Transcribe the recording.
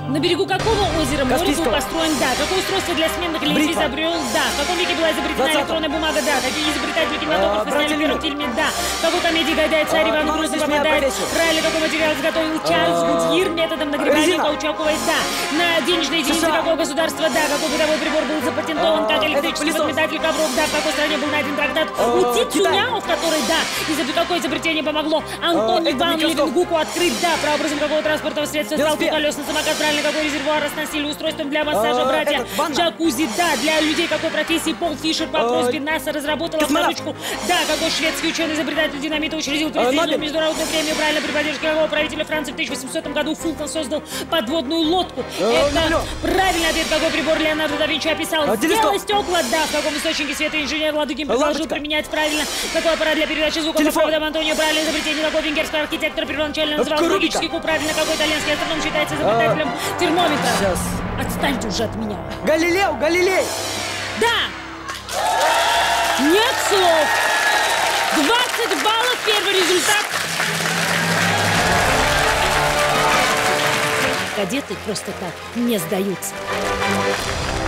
На берегу какого озера Море был Каспийского. построен? Да. Какое устройство для сменных линз Бритва. изобрел? Да. В каком веке была изобретена 20-м. электронная бумага? Да. Какие изобретатели кинематографа братья сняли в первом Люмьер. фильме? Да. В какой комедии Гайдай царь Иван «Мама, Грозный здесь меня попадает? повесил». Правильно, какой материал изготовил Чарльз Гудьер методом нагревания резина. каучуковой? Да. На денежной единице США. какого государства? Да. Какой бытовой прибор был запатентован как электрический пылесос. подметатель ковров? Да. В какой стране был найден трактат у Китай. Цуняо, в которой, да. Какое изобретение помогло Антону это Ивану микроскоп. Левенгуку открыть? Да. Прообразом какого транспортного средства стал Велосипед. двухколесный самокат? Правильно, какой резервуар оснастили устройством для массажа, братья? ванна. Джакузи, да. Для людей какой профессии Пол Фишер по просьбе НАСА разработал космонавт. авторучку? Да. Какой шведский ученый-изобретатель динамита учредил престижную Нобель. международную премию? Правильно, при поддержке какого правителя Франции в 1800 году Фултон создал подводную лодку? Это Наполеон. правильный ответ. Какой прибор Леонардо да Винчи описал? Телескоп. Сделай стекла, да. В каком источнике света инженер Ладыгин предложил Лампочка. применять? Правильно. Какой аппарат для передачи звука по Телефон. проводам Антонио? Правильное изобретение. Какой венгерский архитектор первоначально называл Кубика. логический куб? Правильно. Какой итальянский астроном считается изобретателем термометра? Сейчас. Отстаньте уже от меня. Галилео, Галилей! Да! Нет слов. 20 баллов. Первый результат. Кадеты просто так не сдаются.